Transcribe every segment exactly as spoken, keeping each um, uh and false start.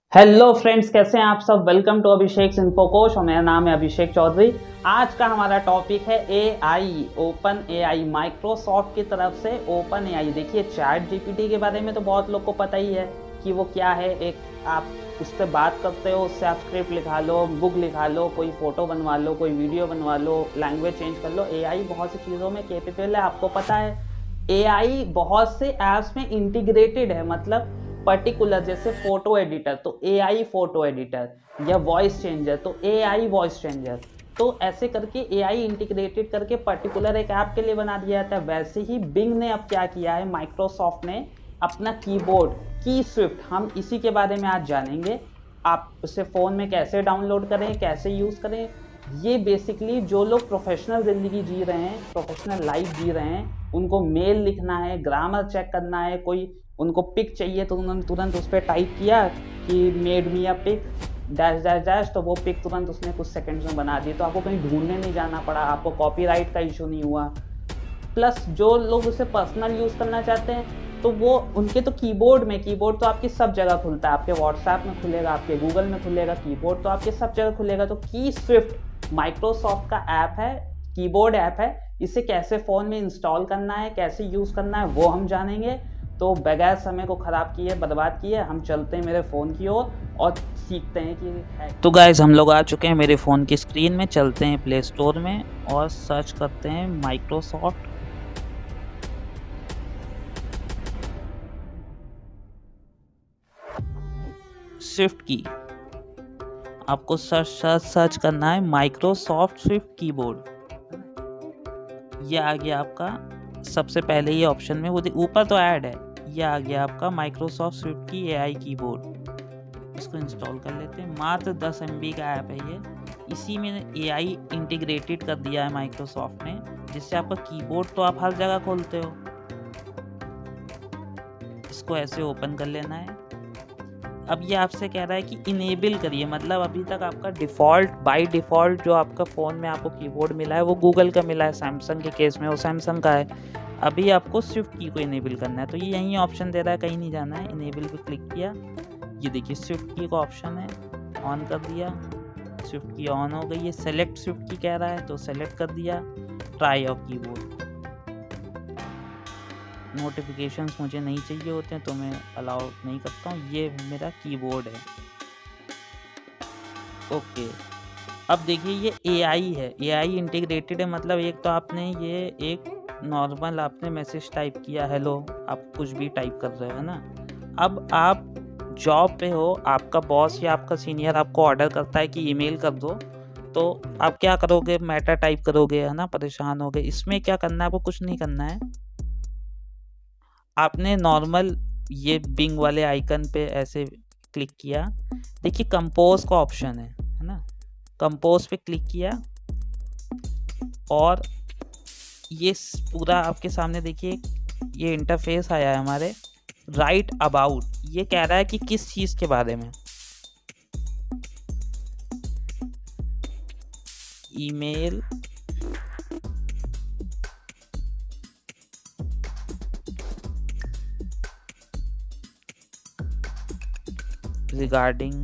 Hello friends, कैसे हैं आप सब। वेलकम टू अभिषेक इन्फोकोश और मेरा नाम है अभिषेक चौधरी। आज का हमारा टॉपिक है ए आई, ओपन ए आई। माइक्रोसॉफ्ट की तरफ से ओपन ए आई। देखिए, चैट जी पी टी के बारे में तो बहुत लोग को पता ही है कि वो क्या है। एक आप उस पर बात करते हो, उससे आप स्क्रिप्ट लिखा लो, बुक लिखा लो, कोई फ़ोटो बनवा लो, कोई वीडियो बनवा लो, लैंग्वेज चेंज कर लो। ए आई बहुत सी चीज़ों में कैपेबल है, आपको पता है। ए आई बहुत से ऐप्स में इंटीग्रेटेड है, मतलब पर्टिकुलर जैसे फोटो एडिटर तो ए आई फोटो एडिटर, या वॉइस चेंजर तो ए आई वॉइस चेंजर। तो ऐसे करके ए आई इंटीग्रेटेड करके पर्टिकुलर एक ऐप के लिए बना दिया जाता है। वैसे ही बिंग ने अब क्या किया है, माइक्रोसॉफ्ट ने अपना कीबोर्ड की स्विफ्ट, हम इसी के बारे में आज जानेंगे। आप उसे फ़ोन में कैसे डाउनलोड करें, कैसे यूज़ करें। ये बेसिकली जो लोग प्रोफेशनल ज़िंदगी जी रहे हैं, प्रोफेशनल लाइफ जी रहे हैं, उनको मेल लिखना है, ग्रामर चेक करना है, कोई उनको पिक चाहिए तो उन्होंने तुरंत उस पर टाइप किया कि made me a pic dash dash dash, तो वो पिक तुरंत उसने कुछ सेकंड्स में बना दी। तो आपको कहीं ढूंढने नहीं जाना पड़ा, आपको कॉपीराइट का इशू नहीं हुआ। प्लस जो लोग उसे पर्सनल यूज़ करना चाहते हैं तो वो उनके तो कीबोर्ड में, कीबोर्ड तो आपकी सब जगह खुलता है, आपके व्हाट्सएप में खुलेगा, आपके गूगल में खुलेगा, कीबोर्ड तो आपके सब जगह खुलेगा। तो की स्विफ्ट माइक्रोसॉफ्ट का ऐप है, कीबोर्ड ऐप है। इसे कैसे फ़ोन में इंस्टॉल करना है, कैसे यूज़ करना है, वो हम जानेंगे। तो बगैर समय को ख़राब किए, बर्बाद किए, हम चलते हैं मेरे फ़ोन की ओर और सीखते हैं कि है। तो गाइज़, हम लोग आ चुके हैं मेरे फ़ोन की स्क्रीन में। चलते हैं प्ले स्टोर में और सर्च करते हैं माइक्रोसॉफ्ट स्विफ्ट की। आपको सर्च सर्च सर्च करना है माइक्रोसॉफ्ट स्विफ्ट कीबोर्ड। ये आ गया आपका सबसे पहले ये ऑप्शन में, वो ऊपर तो ऐड है। ये आ गया आपका माइक्रोसॉफ्ट स्विफ्ट की ए आई कीबोर्ड। इसको इंस्टॉल कर लेते हैं। मात्र दस एम बी का ऐप है ये। इसी में ए आई इंटीग्रेटेड कर दिया है माइक्रोसॉफ्ट ने, जिससे आपका कीबोर्ड तो आप हर जगह खोलते हो। इसको ऐसे ओपन कर लेना है। अब ये आपसे कह रहा है कि इनेबल करिए, मतलब अभी तक आपका डिफ़ॉल्ट, बाय डिफ़ॉल्ट जो आपका फ़ोन में आपको कीबोर्ड मिला है वो गूगल का मिला है। सैमसंग के केस में वो सैमसंग का है। अभी आपको स्विफ्ट की को इनेबल करना है, तो ये यही ऑप्शन दे रहा है, कहीं नहीं जाना है। इनेबल पे क्लिक किया, ये देखिए स्विफ्ट की का ऑप्शन है, ऑन कर दिया। स्विफ्ट की ऑन हो गई है। सेलेक्ट स्विफ्ट की कह रहा है तो सेलेक्ट कर दिया। Try your keyboard. नोटिफिकेशंस मुझे नहीं चाहिए होते हैं तो मैं अलाउ नहीं करता हूँ। ये मेरा कीबोर्ड है। ओके, अब देखिए ये ए आई है, ए आई इंटीग्रेटेड है। मतलब एक तो आपने ये एक नॉर्मल आपने मैसेज टाइप किया, हेलो, आप कुछ भी टाइप कर रहे हो, है ना। अब आप जॉब पे हो, आपका बॉस या आपका सीनियर आपको ऑर्डर करता है कि ईमेल कर दो, तो आप क्या करोगे, मैटर टाइप करोगे, है ना, परेशान होगे। इसमें क्या करना है, आपको कुछ नहीं करना है। आपने नॉर्मल ये बिंग वाले आइकन पे ऐसे क्लिक किया। देखिए कंपोज का ऑप्शन है है ना। कंपोज पे क्लिक किया और ये पूरा आपके सामने देखिए ये इंटरफेस आया है हमारे। राइट अबाउट, ये कह रहा है कि किस चीज़ के बारे में। Email, regarding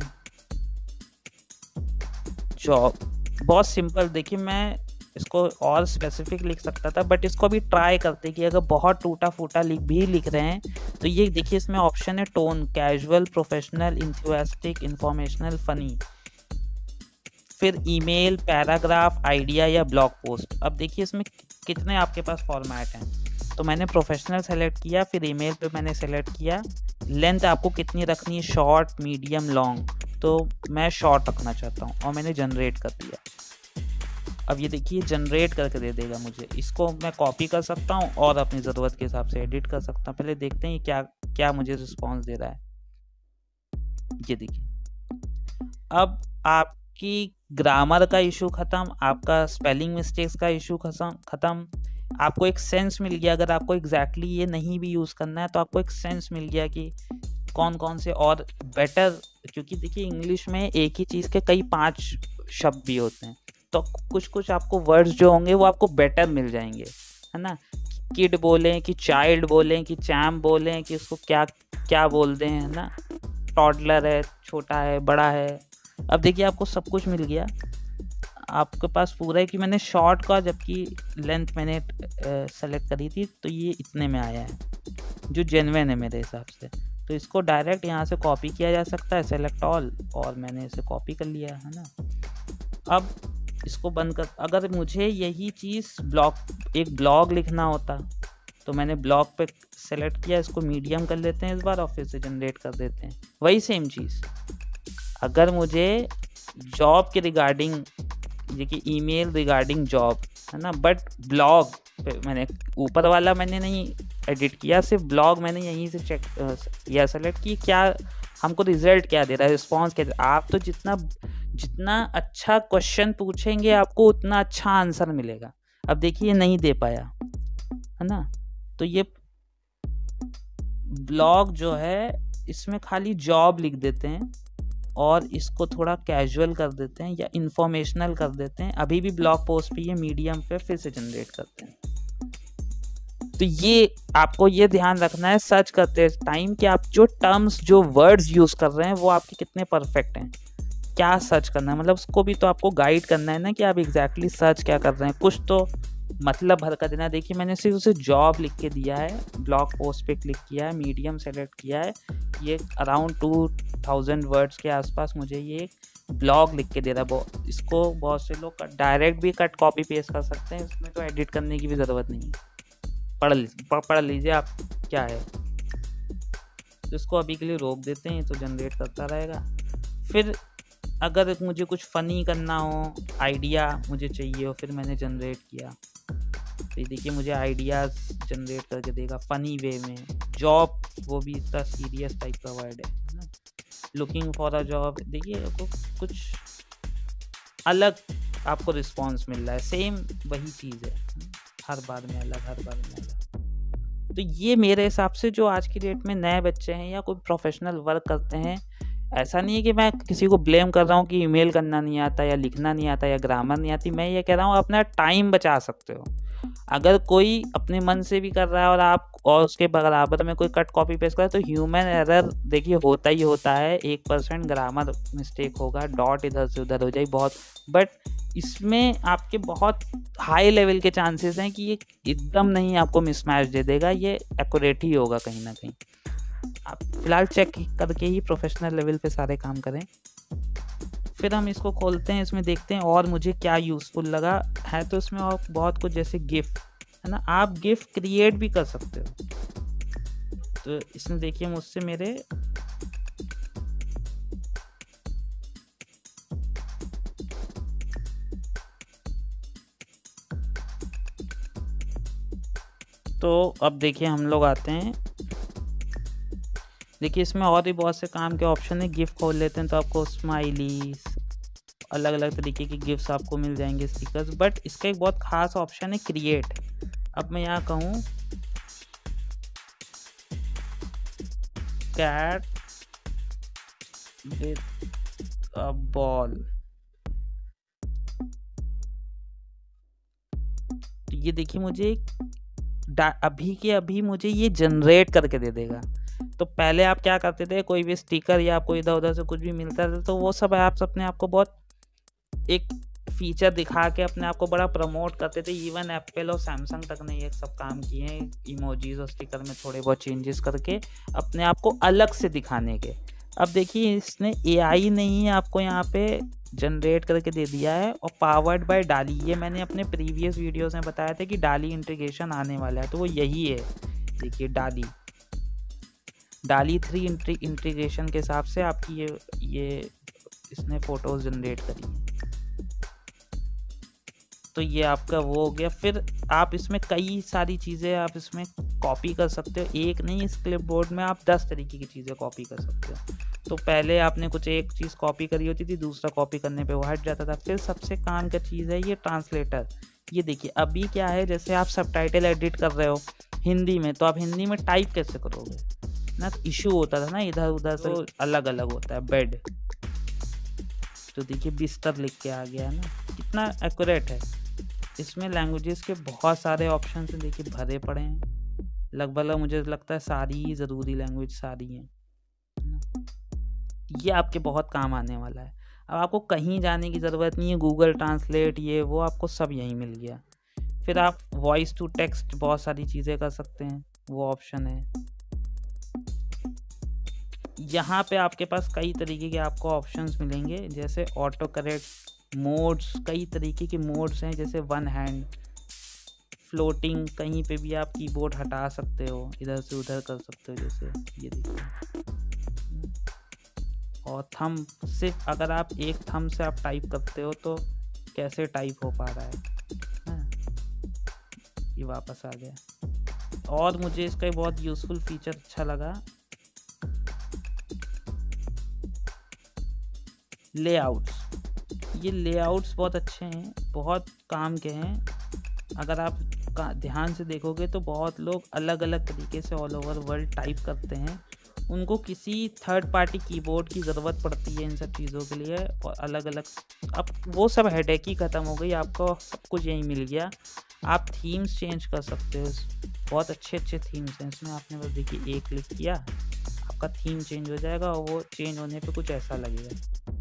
job. बहुत सिंपल। देखिए मैं इसको और स्पेसिफिक लिख सकता था, बट इसको भी ट्राई करते कि अगर बहुत टूटा फूटा लिख भी लिख रहे हैं तो ये देखिए इसमें ऑप्शन है tone, casual, professional, enthusiastic, informational, funny. फिर ईमेल, पैराग्राफ, आइडिया या ब्लॉग पोस्ट। अब देखिए इसमें कितने आपके पास फॉर्मेट हैं। तो मैंने प्रोफेशनल सेलेक्ट किया, फिर ईमेल पे मैंने सेलेक्ट किया। लेंथ आपको कितनी रखनी है, शॉर्ट, मीडियम, लॉन्ग। तो मैं शॉर्ट रखना चाहता हूँ और मैंने जनरेट कर दिया। अब ये देखिए जनरेट करके दे देगा मुझे। इसको मैं कॉपी कर सकता हूँ और अपनी ज़रूरत के हिसाब से एडिट कर सकता हूँ। पहले देखते हैं क्या क्या मुझे रिस्पॉन्स दे रहा है। ये देखिए, अब आपकी ग्रामर का इशू ख़त्म, आपका स्पेलिंग मिस्टेक्स का इशू ख़त्म। आपको एक सेंस मिल गया। अगर आपको एग्जैक्टली ये नहीं भी यूज़ करना है तो आपको एक सेंस मिल गया कि कौन कौन से और बेटर, क्योंकि देखिए इंग्लिश में एक ही चीज़ के कई पांच शब्द भी होते हैं, तो कुछ कुछ आपको वर्ड्स जो होंगे वो आपको बेटर मिल जाएंगे, है ना। किड बोलें कि चाइल्ड बोलें कि चैम बोलें कि उसको क्या क्या बोल दें, है ना। टॉडलर है, छोटा है, बड़ा है। अब देखिए आपको सब कुछ मिल गया आपके पास पूरा है कि मैंने शॉर्ट का जबकि लेंथ मैंने सेलेक्ट करी थी तो ये इतने में आया है जो जेन्युइन है मेरे हिसाब से। तो इसको डायरेक्ट यहाँ से कॉपी किया जा सकता है, सेलेक्ट ऑल, और मैंने इसे कॉपी कर लिया है ना। अब इसको बंद कर, अगर मुझे यही चीज़ ब्लॉग एक ब्लॉग लिखना होता तो मैंने ब्लॉग पे सेलेक्ट किया, इसको मीडियम कर लेते हैं इस बार और फिर से जनरेट कर देते हैं। वही सेम चीज़ अगर मुझे जॉब के रिगार्डिंग देखिए ईमेल रिगार्डिंग जॉब है ना, बट ब्लॉग पे मैंने ऊपर वाला मैंने नहीं एडिट किया, सिर्फ ब्लॉग मैंने यहीं से चेक या सेलेक्ट की क्या हमको रिजल्ट क्या दे रहा है, रिस्पॉन्स क्या दे रहा है। आप तो जितना जितना अच्छा क्वेश्चन पूछेंगे आपको उतना अच्छा आंसर मिलेगा। अब देखिए नहीं दे पाया है ना, तो ये ब्लॉग जो है इसमें खाली जॉब लिख देते हैं और इसको थोड़ा कैजुअल कर देते हैं या इंफॉर्मेशनल कर देते हैं। अभी भी ब्लॉग पोस्ट पे ये मीडियम पे फिर से जनरेट करते हैं। तो ये आपको ये ध्यान रखना है सर्च करते टाइम कि आप जो टर्म्स जो वर्ड्स यूज कर रहे हैं वो आपके कितने परफेक्ट हैं, क्या सर्च करना है, मतलब उसको भी तो आपको गाइड करना है ना कि आप एग्जैक्टली सर्च क्या कर रहे हैं, कुछ तो मतलब भर कर देना। देखिए मैंने सिर्फ उसे जॉब लिख के दिया है, ब्लॉग पोस्ट पे क्लिक किया है, मीडियम सेलेक्ट किया है, ये अराउंड टू थाउजेंड वर्ड्स के आसपास मुझे ये ब्लॉग लिख के दे रहा है। इसको बहुत से लोग डायरेक्ट भी कट कॉपी पेस्ट कर सकते हैं, इसमें तो एडिट करने की भी ज़रूरत नहीं है। पढ़ लीजिए पढ़ लीजिए आप क्या है। तो इसको अभी के लिए रोक देते हैं तो जनरेट करता रहेगा। फिर अगर मुझे कुछ फ़नी करना हो, आइडिया मुझे चाहिए हो, फिर मैंने जनरेट किया तो देखिए मुझे आइडियाज़ जनरेट करके देगा फ़नी वे में। जॉब वो भी इतना सीरियस टाइप का वर्ड है ना, लुकिंग फॉर अ जॉब, देखिए आपको कुछ अलग आपको रिस्पॉन्स मिल रहा है, सेम वही चीज़ है, हर बार में अलग हर बार में अलग। तो ये मेरे हिसाब से जो आज की डेट में नए बच्चे हैं या कोई प्रोफेशनल वर्क करते हैं, ऐसा नहीं है कि मैं किसी को ब्लेम कर रहा हूँ कि ईमेल करना नहीं आता या लिखना नहीं आता या ग्रामर नहीं आती, मैं ये कह रहा हूँ अपना टाइम बचा सकते हो। अगर कोई अपने मन से भी कर रहा है और आप और उसके बराबर में कोई कट कॉपी पेस्ट कर रहा है तो ह्यूमन एरर देखिए होता ही होता है, एक परसेंट ग्रामर मिस्टेक होगा, डॉट इधर से उधर हो जाए बहुत, बट इसमें आपके बहुत हाई लेवल के चांसेस हैं कि ये एकदम नहीं आपको मिसमैच दे देगा, ये एक्यूरेट ही होगा कहीं ना कहीं। आप फिलहाल चेक करके ही प्रोफेशनल लेवल पे सारे काम करें। फिर हम इसको खोलते हैं, इसमें देखते हैं और मुझे क्या यूज़फुल लगा है। तो इसमें और बहुत कुछ जैसे गिफ है ना, आप गिफ क्रिएट भी कर सकते हो। तो इसमें देखिए मुझसे मेरे तो अब देखिए हम लोग आते हैं, देखिए इसमें और भी बहुत से काम के ऑप्शन है। गिफ्ट खोल लेते हैं तो आपको स्माइलीज, अलग अलग तरीके के गिफ्ट्स आपको मिल जाएंगे, स्टिकर्स, बट इसका एक बहुत खास ऑप्शन है क्रिएट। अब मैं यहाँ कहूँ कैट विद अ बॉल, तो ये देखिए मुझे अभी के अभी मुझे ये जनरेट करके दे देगा। तो पहले आप क्या करते थे, कोई भी स्टिकर या आपको इधर उधर से कुछ भी मिलता था तो वो सब आप अपने आप को बहुत एक फीचर दिखा के अपने आप को बड़ा प्रमोट करते थे। इवन एप्पल और सैमसंग तक ने ये सब काम किए हैं, इमोजीज और स्टिकर में थोड़े बहुत चेंजेस करके अपने आप को अलग से दिखाने के। अब देखिए इसने एआई नहीं आपको यहाँ पे जनरेट करके दे दिया है और पावर्ड बाय डाली। ये मैंने अपने प्रीवियस वीडियोस में बताया था कि डाली इंटीग्रेशन आने वाला है, तो वो यही है। देखिए डाली डाली थ्री इंटीग्रेशन के हिसाब से आपकी ये ये इसने फोटोज जनरेट करी है। तो ये आपका वो हो गया। फिर आप इसमें कई सारी चीज़ें आप इसमें कॉपी कर सकते हो, एक नहीं, इस क्लिपबोर्ड में आप दस तरीके की चीज़ें कॉपी कर सकते हो। तो पहले आपने कुछ एक चीज़ कॉपी करी होती थी, दूसरा कॉपी करने पे वो हट जाता था। फिर सबसे काम का चीज़ है ये ट्रांसलेटर। ये देखिए अभी क्या है, जैसे आप सबटाइटल एडिट कर रहे हो हिंदी में, तो आप हिंदी में टाइप कैसे करोगे ना, इशू होता था ना, इधर उधर से अलग अलग होता है। बेड, तो देखिए बिस्तर लिख के आ गया है ना, कितना एक्यूरेट है। इसमें लैंग्वेजेस के बहुत सारे ऑप्शन हैं, देखिए भरे पड़े हैं, लगभग मुझे लगता है सारी ही ज़रूरी लैंग्वेज सारी हैं। ये आपके बहुत काम आने वाला है। अब आपको कहीं जाने की ज़रूरत नहीं है, गूगल ट्रांसलेट ये वो आपको सब यहीं मिल गया। फिर आप वॉइस टू टेक्स्ट बहुत सारी चीज़ें कर सकते हैं, वो ऑप्शन है। यहाँ पे आपके पास कई तरीके के आपको ऑप्शंस मिलेंगे, जैसे ऑटो करेक्ट मोड्स, कई तरीके के मोड्स हैं, जैसे वन हैंड फ्लोटिंग, कहीं पे भी आप कीबोर्ड हटा सकते हो, इधर से उधर कर सकते हो, जैसे ये देखिए। और थंब से अगर आप एक थंब से आप टाइप करते हो तो कैसे टाइप हो पा रहा है, है? ये वापस आ गया। और मुझे इसका बहुत यूज़फुल फीचर अच्छा लगा, लेआउट्स। ये लेआउट्स बहुत अच्छे हैं, बहुत काम के हैं। अगर आप ध्यान से देखोगे तो बहुत लोग अलग अलग तरीके से ऑल ओवर वर्ल्ड टाइप करते हैं, उनको किसी थर्ड पार्टी कीबोर्ड की ज़रूरत पड़ती है इन सब चीज़ों के लिए। और अलग अलग अब वो सब हेडेक ही ख़त्म हो गई, आपको सब कुछ यहीं मिल गया। आप थीम्स चेंज कर सकते हो, बहुत अच्छे अच्छे थीम्स हैं इसमें। आपने बस देखिए एक क्लिक किया, आपका थीम चेंज हो जाएगा और वो चेंज होने पे कुछ ऐसा लगेगा।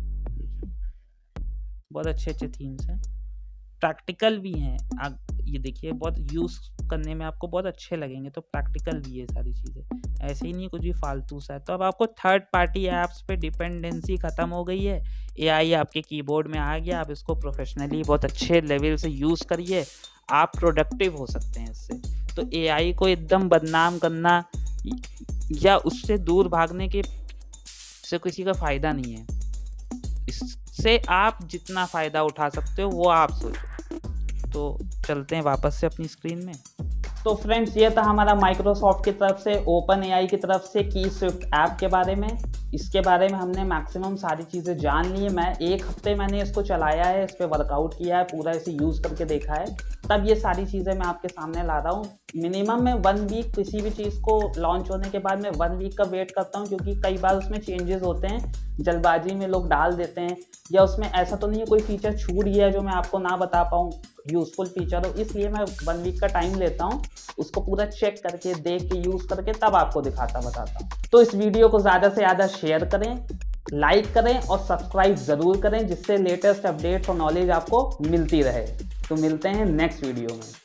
बहुत अच्छे अच्छे थीम्स हैं, प्रैक्टिकल भी हैं। आप ये देखिए, बहुत यूज़ करने में आपको बहुत अच्छे लगेंगे, तो प्रैक्टिकल भी है सारी चीज़ें, ऐसे ही नहीं कुछ भी फालतू सा है। तो अब आपको थर्ड पार्टी ऐप्स पे डिपेंडेंसी ख़त्म हो गई है, एआई आपके कीबोर्ड में आ गया। आप इसको प्रोफेशनली बहुत अच्छे लेवल से यूज़ करिए, आप प्रोडक्टिव हो सकते हैं इससे। तो एआई को एकदम बदनाम करना या उससे दूर भागने के से किसी का फ़ायदा नहीं है। इससे आप जितना फ़ायदा उठा सकते हो वो आप सोचो। तो चलते हैं वापस से अपनी स्क्रीन में। तो फ्रेंड्स, ये था हमारा माइक्रोसॉफ्ट की तरफ से, ओपन एआई की तरफ से की स्विफ्ट ऐप के बारे में। इसके बारे में हमने मैक्सिमम सारी चीज़ें जान ली है। मैं एक हफ्ते मैंने इसको चलाया है, इस पर वर्कआउट किया है, पूरा इसे यूज़ करके देखा है, तब ये सारी चीज़ें मैं आपके सामने ला रहा हूँ। मिनिमम मैं वन वीक किसी भी चीज़ को लॉन्च होने के बाद मैं वन वीक का वेट करता हूँ, क्योंकि कई बार उसमें चेंजेस होते हैं, जल्दबाजी में लोग डाल देते हैं, या उसमें ऐसा तो नहीं है कोई फीचर छूट गया जो मैं आपको ना बता पाऊँ, यूज़फुल फीचर हो। इसलिए मैं वन वीक का टाइम लेता हूँ, उसको पूरा चेक करके देख के यूज़ करके तब आपको दिखाता बताता हूँ। तो इस वीडियो को ज़्यादा से ज़्यादा शेयर करें, लाइक करें और सब्सक्राइब ज़रूर करें, जिससे लेटेस्ट अपडेट्स और नॉलेज आपको मिलती रहे। तो मिलते हैं नेक्स्ट वीडियो में।